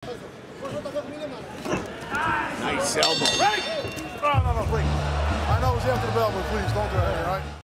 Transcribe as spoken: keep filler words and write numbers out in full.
Nice elbow. Ready? No, no, no, please. I know it's after the bell, but please don't do that, all right?